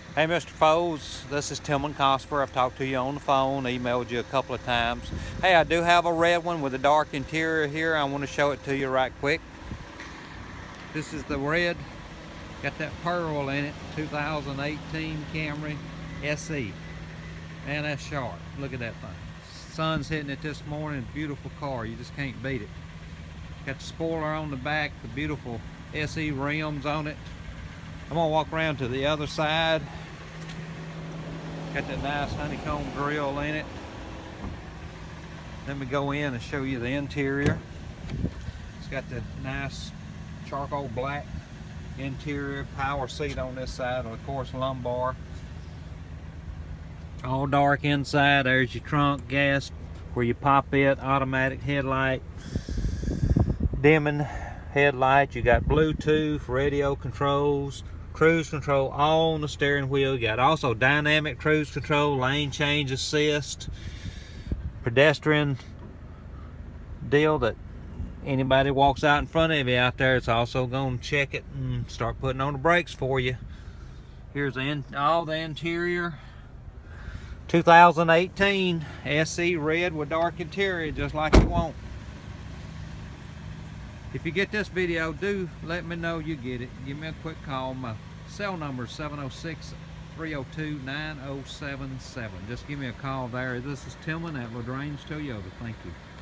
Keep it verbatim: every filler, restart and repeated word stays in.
Hey, Mister Foes, this is Tilmon Cosper. I've talked to you on the phone, emailed you a couple of times. Hey, I do have a red one with a dark interior here. I want to show it to you right quick. This is the red. Got that pearl in it. two thousand eighteen Camry S E. Man, that's sharp. Look at that thing. Sun's hitting it this morning. Beautiful car. You just can't beat it. Got the spoiler on the back. The beautiful S E rims on it. I'm gonna walk around to the other side. Got that nice honeycomb grill in it. Let me go in and show you the interior. It's got the nice charcoal black interior, power seat on this side, of course lumbar. All dark inside. There's your trunk, gas where you pop it, automatic headlight, dimming headlight. You got Bluetooth, radio controls, cruise control all on the steering wheel. You got also dynamic cruise control, lane change assist, pedestrian deal that anybody walks out in front of you out there, it's also going to check it and start putting on the brakes for you. Here's the in, all the interior. two thousand eighteen S E red with dark interior, just like you want. If you get this video, do let me know you get it. Give me a quick call. My cell number is seven oh six, three oh two, nine oh seven seven. Just give me a call there. This is Tilmon at LaGrange Toyota. Thank you.